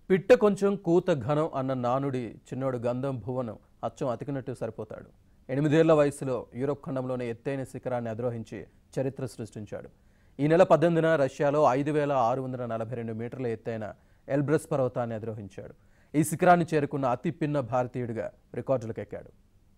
పిట్ట కొంచెం కూత ఘనం అన్న నానుడి చిన్నోడు గంధం భువనం అచ్చం అతికినట్టు సరిపోతాడు. 8 ఏళ్ల వయసులో యూరోప్ ఖండంలోని ఎత్తైన శిఖరాన్ని అధిరోహించి చరిత్ర సృష్టించాడు. ఈ నెల 18న రష్యాలో 5642 మీటర్ల ఎత్తైన ఎల్బ్రస్ పర్వతాన్ని అధిరోహించాడు. ఈ శిఖరాన్ని చేరుకున్న అతి పిన్న భారతీయుడిగా రికార్డులకు ఎక్కాడు.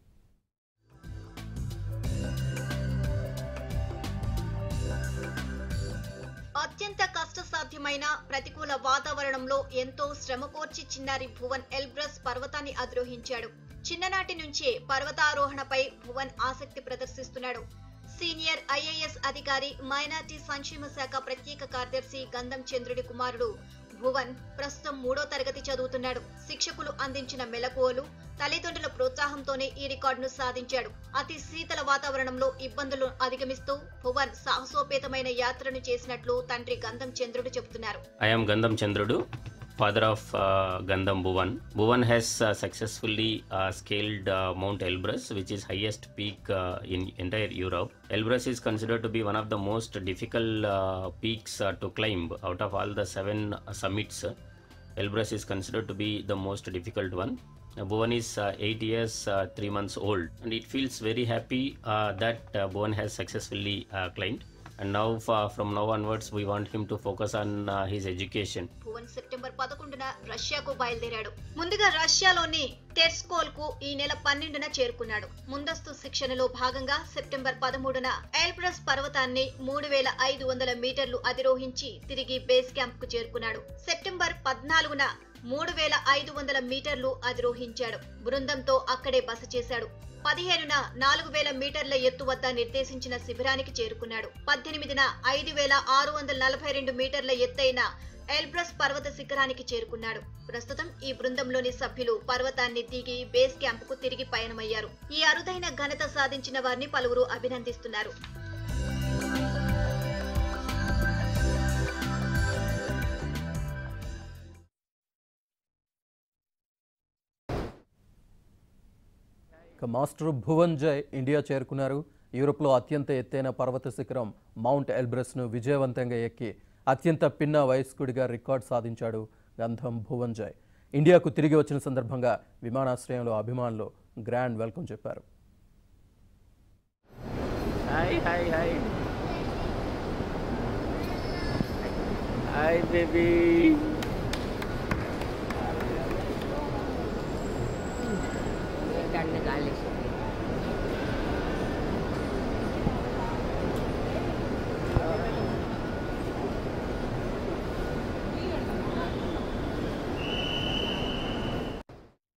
అత్యంత కష్టసాధ్యమైన ప్రతికూల వాతావరణంలో ఎంతో శ్రమకోర్చి చిన్నారి భువన్ ఎల్బ్రస్ పర్వతాన్ని అధిరోహించాడు. చిన్ననాటి నుంచే పర్వతారోహణపై భువన్ ఆసక్తి ప్రదర్శిస్తున్నాడు. సీనియర్ ఐఏఎస్ అధికారి మైనార్టీ సంక్షేమ శాఖ ప్రత్యేక కార్యదర్శి గంధం చంద్రుడి కుమారుడు భువన్ ప్రస్తుతం 3వ తరగతి చదువుతున్నాడు. శిక్షకులు అందించిన మెలకువలు, తల్లిదండ్రుల ప్రోత్సాహంతోనే ఈ రికార్డును సాధించాడు. అతి శీతల వాతావరణంలో ఇబ్బందులను అధిగమిస్తూ భువన్ సాహసోపేతమైన యాత్రను చేసినట్లు తండ్రి గంధం చంద్రుడు చెబుతున్నారు. I am Gandham Chandrudu, father of Gandham Bhuvan. Bhuvan has successfully scaled Mount Elbrus, which is highest peak in entire Europe. Elbrus is considered to be one of the most difficult peaks to climb. Out of all the 7 summits, Elbrus is considered to be the most difficult one. Bhuvan is 8 years 3 months old, and it feels very happy that Bhuvan has successfully climbed. And now from now onwards we want him to focus on his education. Bhuvan September 11న రష్యాకు బయలుదేరాడు. ముందుగా రష్యాలోని టెర్స్కోల్ కు ఈ నెల 12న చేరుకున్నాడు. ముందస్తు శిక్షణలో భాగంగా సెప్టెంబర్ 13న ఎల్బ్రస్ పర్వతాన్ని 3500 మీటర్లు అధిరోహించి తిరిగి బేస్ క్యాంప్ కు చేరుకున్నాడు. సెప్టెంబర్ 14న 3500 మీటర్లు అధిరోహించాడు. బృందంతో అక్కడే బస చేశాడు. 15న 4000 మీటర్ల ఎత్తు వద్ద నిర్దేశించిన శిబిరానికి చేరుకున్నాడు. 18న 5642 మీటర్ల ఎత్తైన ఎల్బ్రస్ పర్వత శిఖరానికి చేరుకున్నాడు. ప్రస్తుతం ఈ బృందంలోని సభ్యులు పర్వతాన్ని దిగి బేస్ క్యాంప్ కు తిరిగి పయనమయ్యారు. ఈ అరుదైన ఘనత సాధించిన వారిని పలువురు అభినందిస్తున్నారు. మాస్టర్ భువన్ జై ఇండియా చేరుకున్నారు. యూరోప్లో అత్యంత ఎత్తైన పర్వత శిఖరం మౌంట్ ఎల్బ్రస్ను విజయవంతంగా ఎక్కి అత్యంత పిన్న వయస్కుడిగా రికార్డు సాధించాడు గంధం భువన్ జై. ఇండియాకు తిరిగి వచ్చిన సందర్భంగా విమానాశ్రయంలో అభిమానులు గ్రాండ్ వెల్కమ్ చెప్పారు. Hi baby.